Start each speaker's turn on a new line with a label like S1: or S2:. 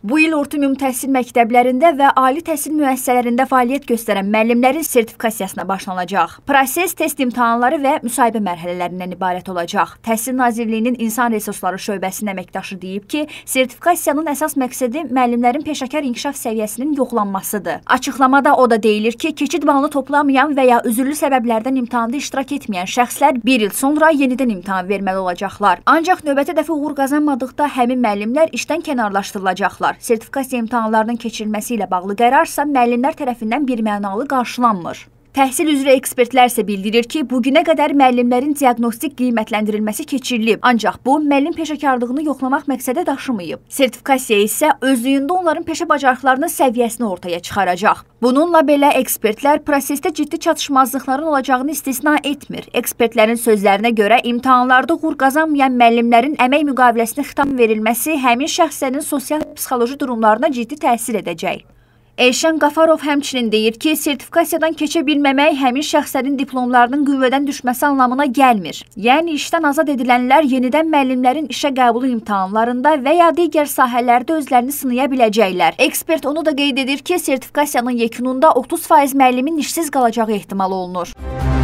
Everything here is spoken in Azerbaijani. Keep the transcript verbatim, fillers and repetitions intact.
S1: Bu il orta ümumi təhsil məktəblərində və ali təhsil müəssisələrində fəaliyyət göstərən müəllimlərin sertifikasiyasına başlanacaq. Proses test imtahanları və müsahibə mərhələlərindən ibarət olacaq. Təhsil Nazirliyinin İnsan Resursları şöbəsinin əməkdaşı deyib ki, sertifikasiyanın əsas məqsədi müəllimlərin peşəkar inkişaf səviyyəsinin yoxlanmasıdır. Açıqlamada o da deyilir ki, keçid balını toplamayan və ya üzürlü səbəblərdən imtahanda iştirak etməyən şəxslər bir il sonra yenidən imtahan verməli olacaqlar. Ancaq növbəti dəfə uğur qazanmadıqda həmin müəllimlər işdən kənarlaşdırılacaqlar. Sertifikasiya imtahanlarının keçirilməsi ilə bağlı qərarsa müəllimlər tərəfindən birmənalı qarşılanmır. Təhsil üzrə ekspertlər isə bildirir ki, bugünə qədər müəllimlərin diaqnostik qiymətləndirilməsi keçirilib, ancaq bu, müəllim peşəkarlığını yoxlamaq məqsədə daşımayıb. Sertifikasiya isə özlüyündə onların peşə bacarıqlarının səviyyəsini ortaya çıxaracaq. Bununla belə ekspertlər prosesdə ciddi çatışmazlıqların olacağını istisna etmir. Ekspertlərin sözlərinə görə imtahanlarda uğur qazanmayan müəllimlərin əmək müqaviləsinə xitam verilməsi həmin şəxslərin sosial-psixoloji durumlarına ciddi təsir edəcək. Elşən Qafarov həmçinin deyir ki, sertifikasiyadan keçə bilməmək həmin şəxslərin diplomlarının qüvvədən düşməsi anlamına gəlmir. Yəni, işdən azad edilənlər yenidən müəllimlərin işə qəbulu imtahanlarında və ya digər sahələrdə özlərini sınaya biləcəklər. Ekspert onu da qeyd edir ki, sertifikasiyanın yekununda otuz faiz müəllimin işsiz qalacağı ehtimal olunur.